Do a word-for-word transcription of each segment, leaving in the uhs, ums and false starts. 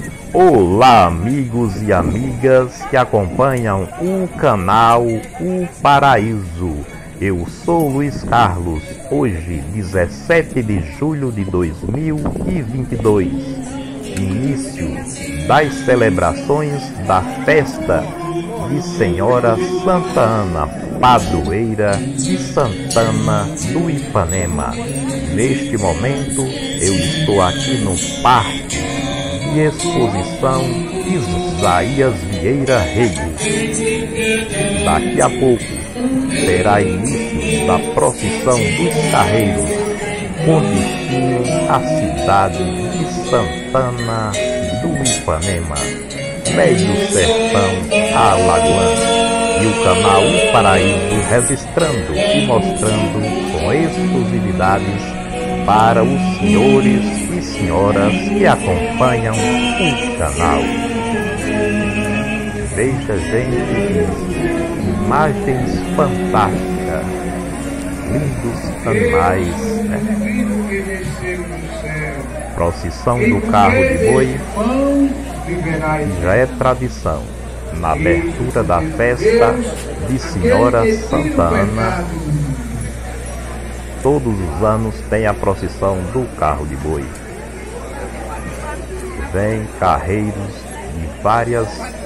Olá, amigos e amigas que acompanham o canal O Paraíso. Eu sou Luiz Carlos. Hoje, dezessete de julho de dois mil e vinte e dois, início das celebrações da festa de Senhora Santa Ana, padroeira de Santana do Ipanema. Neste momento, eu estou aqui no Parque de Exposição Isaías Vieira Rego. Daqui a pouco terá início da procissão dos carreiros com destino à cidade de Santana do Ipanema, médio sertão alagoano. E o canal O Paraíso registrando e mostrando com exclusividades para os senhores e senhoras que acompanham o canal. Veja, gente, imagens fantásticas, lindos animais, né? Procissão do carro de boi já é tradição na abertura da festa de Senhora Santa Ana. Todos os anos tem a procissão do carro de boi. Vem carreiros de várias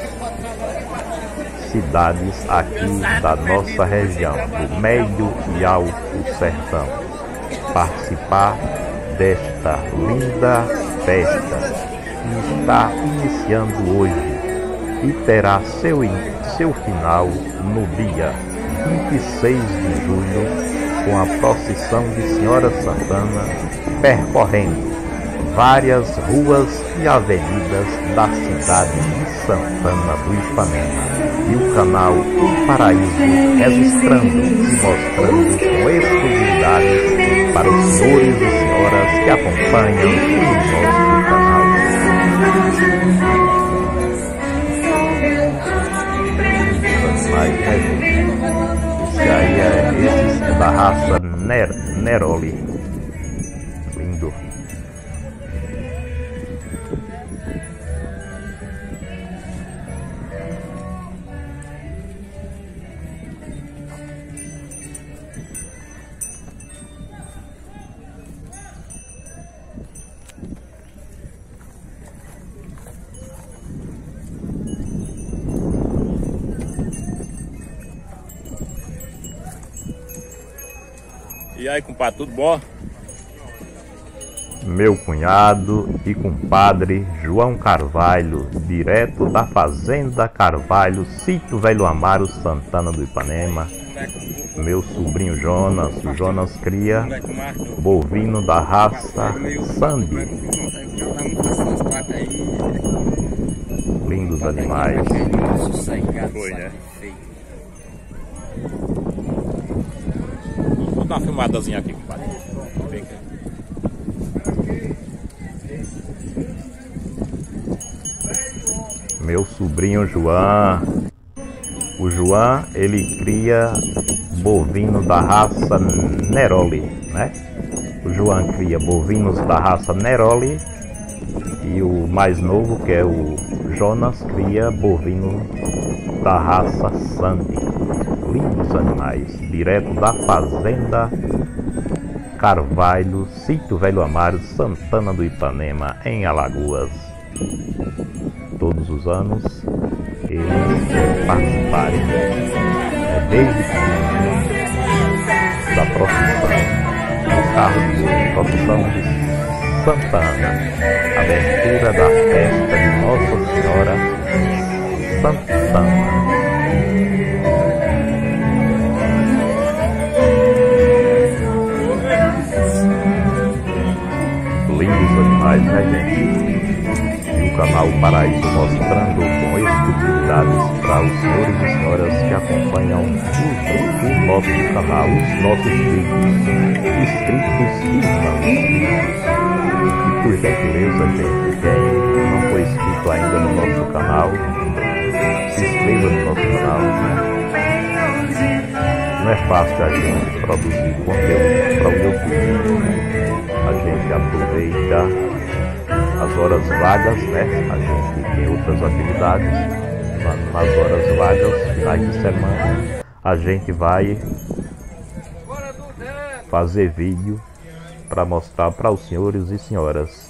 cidades aqui da nossa região, do médio e alto sertão, participar desta linda festa que está iniciando hoje e terá seu, seu final no dia vinte e seis de julho, com a procissão de Senhora Santana percorrendo várias ruas e avenidas da cidade de Santana do Ipanema. E o canal O Paraíso registrando e mostrando com exclusividades para os senhores e senhoras que acompanham o nosso canal. Mas, né, gente? Esse aí é, esse é da raça Ner, Neroli. Lindo. E aí, compadre, tudo bom? Meu cunhado e compadre João Carvalho, direto da Fazenda Carvalho, Sítio Velho Amaro, Santana do Ipanema. Meu sobrinho Jonas, o Jonas cria bovino da raça Sandy. Lindos animais. Foi, né? Vou dar uma filmadazinha aqui, compadre. Vem cá. Meu sobrinho João. O João, ele cria bovino da raça Neroli, né? O João cria bovinos da raça Neroli e o mais novo, que é o Jonas, cria bovino da raça Sandy. Lindos animais, direto da Fazenda Carvalho, Sítio Velho Amaro, Santana do Ipanema, em Alagoas. Todos os anos eles participarem, é, desde que da procissão do carro de boi, procissão de Santa Ana, abertura da festa de Nossa Senhora Santana. Lindos animais, né, gente? E o canal O Paraíso mostrando com exclusividades para os senhores e senhoras que acompanham o, o nosso canal, os nossos vídeos, inscritos e não inscritos. E por gentileza, gente, quem não foi inscrito ainda no nosso canal, se inscreva no nosso canal, né? Não é fácil a gente produzir conteúdo para o YouTube, né? A gente aproveita as horas vagas, né? A gente tem outras atividades. Nas horas vagas, finais de semana, a gente vai fazer vídeo para mostrar para os senhores e senhoras.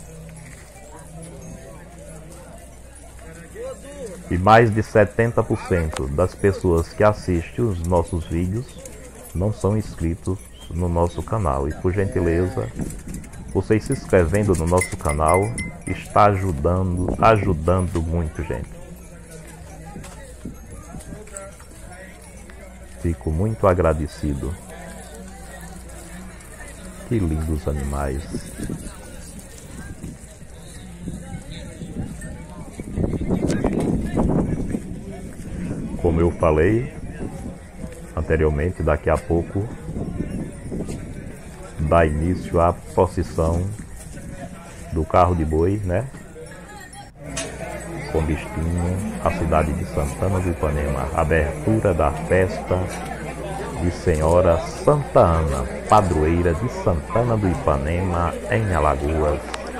E mais de setenta por cento das pessoas que assistem os nossos vídeos não são inscritos no nosso canal. E por gentileza, vocês se inscrevendo no nosso canal está ajudando, ajudando muito, gente. Fico muito agradecido. Que lindos animais. Como eu falei anteriormente, daqui a pouco dá início à procissão do carro de boi, né? Com destino à cidade de Santana do Ipanema. Abertura da festa de Senhora Santa Ana, padroeira de Santana do Ipanema, em Alagoas.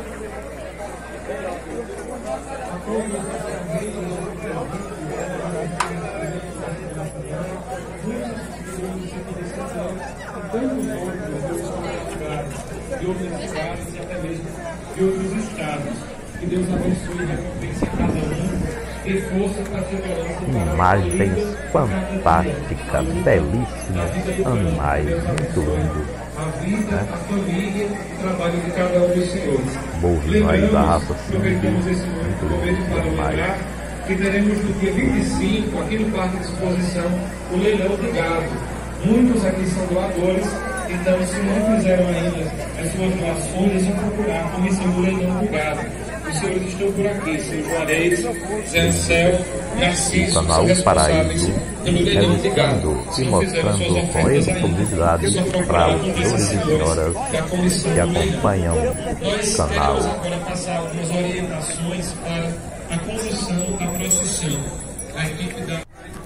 De outros estados e até mesmo de outros estados. Que Deus abençoe e recompense a cada um. Dê força para ser tolerante. Imagens fantásticas, belíssimas, animais, muito lindos. A vida, né? A família, o trabalho de cada um dos senhores. Bovinos aí da raça aproveitamos esse momento para lembrar que teremos no dia vinte e cinco, aqui no Parque de Exposição, o leilão de gado. Muitos aqui são doadores. Então, se não fizeram ainda as suas doações, é só procurar a Comissão do Leilão do Gado. Os senhores estão por aqui, seu Juarez, Zé Ancel, Narciso, Canal são Paraíso, pelo leilão de gado. realizando e mostrando com exclusividade para os senhores e senhoras que acompanham o canal. Nós agora passar algumas orientações para a condução da procissão. A equipe da...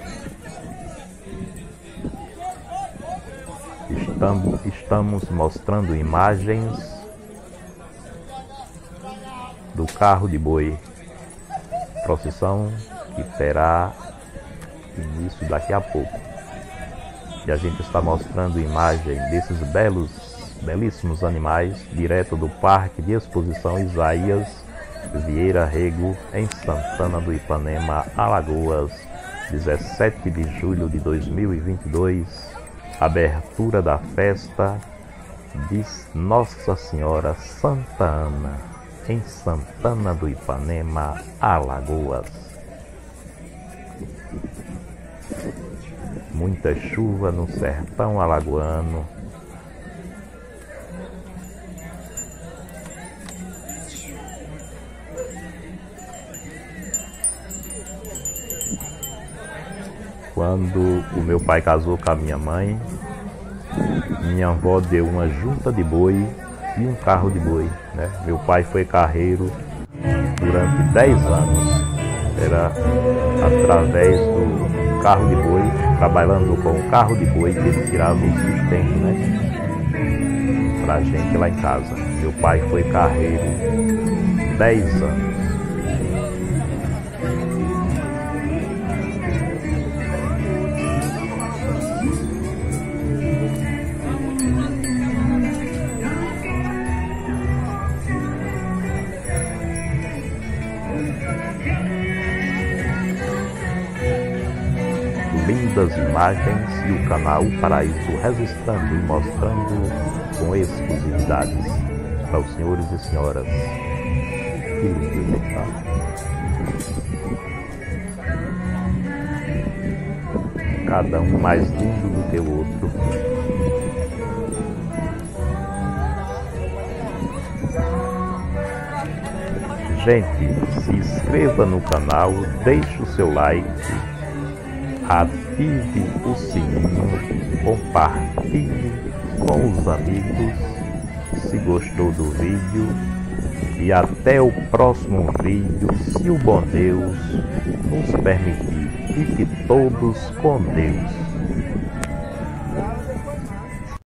Estamos, estamos mostrando imagens do carro de boi, procissão que terá início daqui a pouco. E a gente está mostrando imagem desses belos, belíssimos animais direto do Parque de Exposição Isaías Vieira Rego, em Santana do Ipanema, Alagoas, dezessete de julho de dois mil e vinte e dois. Abertura da festa de Nossa Senhora Santa Ana, em Santana do Ipanema, Alagoas. Muita chuva no sertão alagoano. Quando o meu pai casou com a minha mãe, minha avó deu uma junta de boi e um carro de boi, né? Meu pai foi carreiro durante dez anos. Era através do carro de boi, trabalhando com o carro de boi, que ele tirava o sustento, né? Pra gente lá em casa. Meu pai foi carreiro dez anos. Lindas imagens e o canal Paraíso registrando e mostrando com exclusividades para os senhores e senhoras. Que lindo, tá? Cada um mais lindo do que o outro. Gente, se inscreva no canal, deixe o seu like, ative o sininho, compartilhe com os amigos se gostou do vídeo e até o próximo vídeo, se o bom Deus nos permitir. Fique todos com Deus.